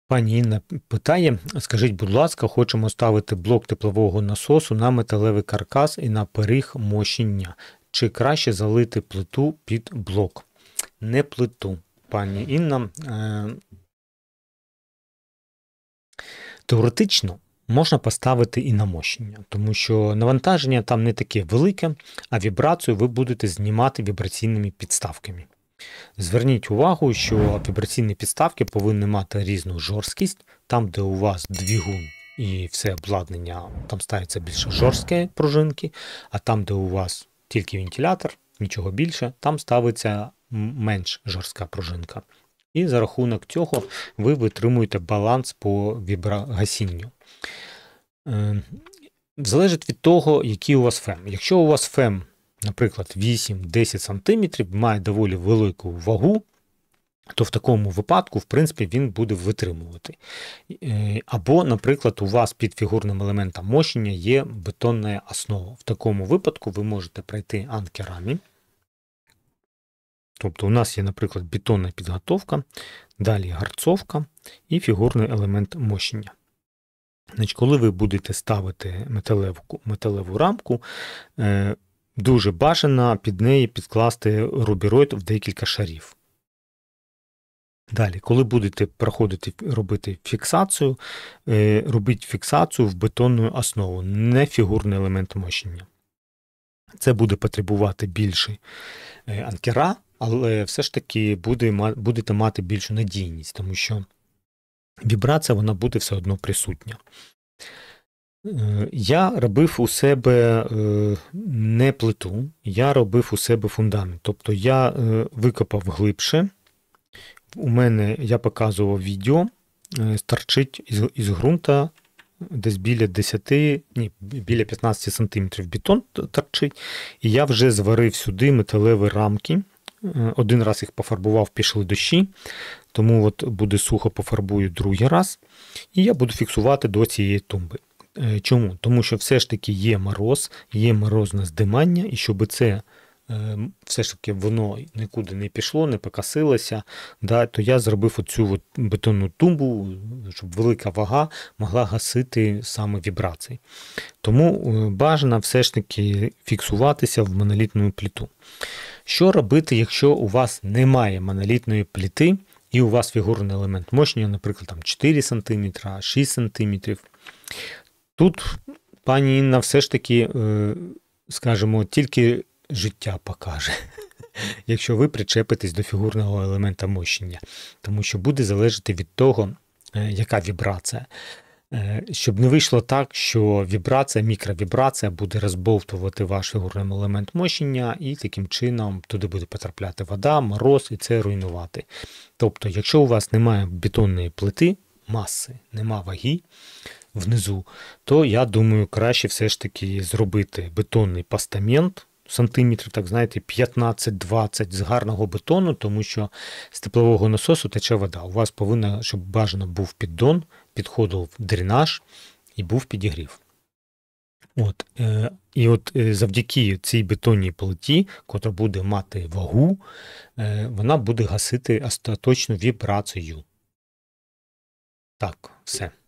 Пані Інна питає, скажіть, будь ласка, хочемо ставити блок теплового насосу на металевий каркас і на пиріг мощення. Чи краще залити плиту під блок? Не плиту, пані Інна. Теоретично можна поставити і на мощення, тому що навантаження там не таке велике, а вібрацію ви будете знімати вібраційними підставками. Зверніть увагу, що вібраційні підставки повинні мати різну жорсткість. Там, де у вас двигун і все обладнання, там ставиться більше жорсткі пружинки, а там, де у вас тільки вентилятор, нічого більше, там ставиться менш жорстка пружинка. І за рахунок цього ви витримуєте баланс по віброгасінню. Залежить від того, який у вас фем. Якщо у вас фем, наприклад, 8-10 см, має доволі велику вагу, то в такому випадку, в принципі, він буде витримувати. Або, наприклад, у вас під фігурним елементом мощення є бетонна основа. В такому випадку ви можете пройти анкерами. Тобто у нас є, наприклад, бетонна підготовка, далі гарцовка і фігурний елемент мощення. Значить, коли ви будете ставити металеву рамку, дуже бажано під неї підкласти рубіроїд в декілька шарів. Далі, коли будете робити фіксацію, робіть фіксацію в бетонну основу, не фігурний елемент мощення. Це буде потребувати більше анкера, але все ж таки будете мати більшу надійність, тому що вібрація вона буде все одно присутня. Я робив у себе не плиту, я робив у себе фундамент. Тобто я викопав глибше, у мене, я показував відео, торчить із ґрунта десь біля 15 см бетон торчить, і я вже зварив сюди металеві рамки. Один раз їх пофарбував, пішли дощі, тому от буде сухо, пофарбую другий раз, і я буду фіксувати до цієї тумби. Чому? Тому що все ж таки є мороз, є морозне здимання, і щоб це все ж таки воно нікуди не пішло, не покосилося, то я зробив оцю бетонну тумбу, щоб велика вага могла гасити саме вібрації. Тому бажано все ж таки фіксуватися в монолітну плиту. Що робити, якщо у вас немає монолітної плити і у вас фігурний елемент мощення, наприклад, там 4 см, 6 см? Тут, пані Інна, все ж таки, скажімо, тільки життя покаже, якщо ви причепитесь до фігурного елемента мощення. Тому що буде залежати від того, яка вібрація. Щоб не вийшло так, що мікровібрація буде розбовтувати ваш фігурний елемент мощення, і таким чином туди буде потрапляти вода, мороз, і це руйнувати. Тобто, якщо у вас немає бетонної плити, маси, нема ваги внизу, то, я думаю, краще все ж таки зробити бетонний постамент, сантиметрів, так знаєте, 15-20 з гарного бетону, тому що з теплового насосу тече вода. У вас повинно, щоб бажано був піддон, підходив дренаж і був підігрів. І завдяки цій бетонній плиті, котра буде мати вагу, вона буде гасити остаточну вібрацію. Так, все.